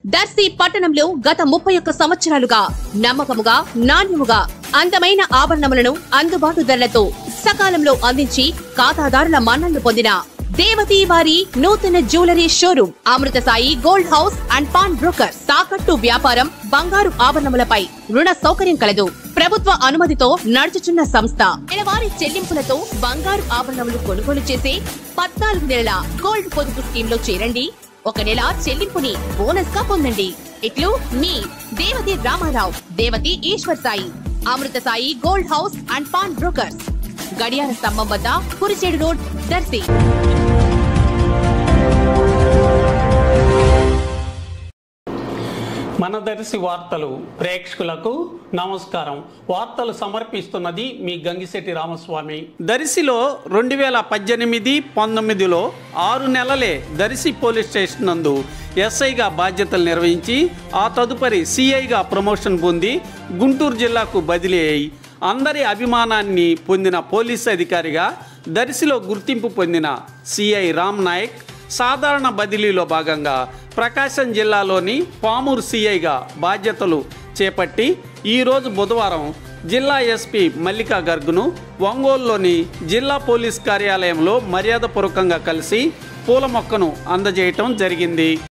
దర్శి పట్టణంలో గత 31 సంవత్సరాలుగా నమ్మకముగా నాణ్యముగా అందమైన ఆభరణములను అందుబాటు ధరలతో సకాలంలో అందించి ఖాతాదారుల మన్ననలు పొందిన దేవతి వారి నూతన jewellery showroom Amrutha Sai gold house and pawn broker. తాకట్టు వ్యాపారం, బంగారు ఆభరణములపై రుణ సౌకర్యం కలదు. ప్రభుత్వ అనుమతితో నడుచుచున్న సంస్థ. నెలవారీ చెల్లింపులతో బంగారు ఆభరణములు కొనుగోలు చేసే 14 నెలల గోల్డ్ పొదుపు స్కీమ్ లో చేరండి. 1 నెల చెల్లింపుని బోనస్ గా పొందండి. ఇట్లు మీ Devathi Ramarao, Devathi Eshwar Sai, Amrutha Sai gold house and pawn brokers, గడియార స్తంభం వద్ద, కురిచేడు రోడ్, దర్శి. మన దర్శి వార్తలు ప్రేక్షకులకు నమస్కారం. వార్తలు సమర్పిస్తున్నది మీ గంగిశెట్టి రామస్వామి. దర్శిలో 2018-19లో 6 నెలలే దర్శి పోలీస్ స్టేషన్ నందు ఎస్ఐగా బాధ్యతలు నిర్వహించి ఆ తదుపరి సిఐగా ప్రమోషన్ పొంది గుంటూరు జిల్లాకు బదిలీ అయి అందరి అభిమానాన్ని పొందిన పోలీస్ అధికారిగా దర్శిలో గుర్తింపు పొందిన సిఐ రామ్ నాయక్ సాధారణ బదిలీలో భాగంగా ప్రకాశం జిల్లాలోని పామూరు సిఐగా బాధ్యతలు చేపట్టి ఈరోజు బుధవారం జిల్లా ఎస్పీ మల్లికా గర్గ్ను ఒంగోలులోని జిల్లా పోలీస్ కార్యాలయంలో మర్యాదపూర్వకంగా కలిసి పూల మొక్కను అందజేయటం జరిగింది.